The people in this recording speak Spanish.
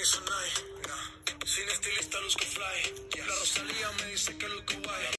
Sin estilista luzco fly. La Rosalía me dice que luzco guay.